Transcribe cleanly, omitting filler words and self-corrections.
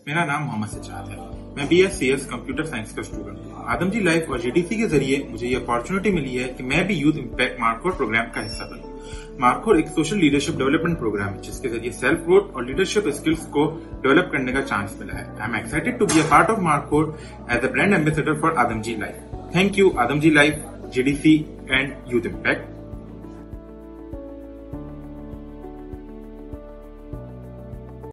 मेरा नाम मोहम्मद सज्जाद है। मैं BScs कंप्यूटर साइंस का स्टूडेंट हूँ। आदम जी लाइफ और GDC के जरिए मुझे ये अपॉर्चुनिटी मिली है कि मैं भी यूथ इम्पैक्ट मार्कोर प्रोग्राम का हिस्सा बनूं। मार्कोर एक सोशल लीडरशिप डेवलपमेंट प्रोग्राम है जिसके जरिए सेल्फ ग्रोथ और लीडरशिप स्किल्स को डेवलप करने का चांस मिला है। I am excited to be a part of Markhor as a brand ambassador for Adamjee life. Thank you Adamjee life, GDC and youth impact.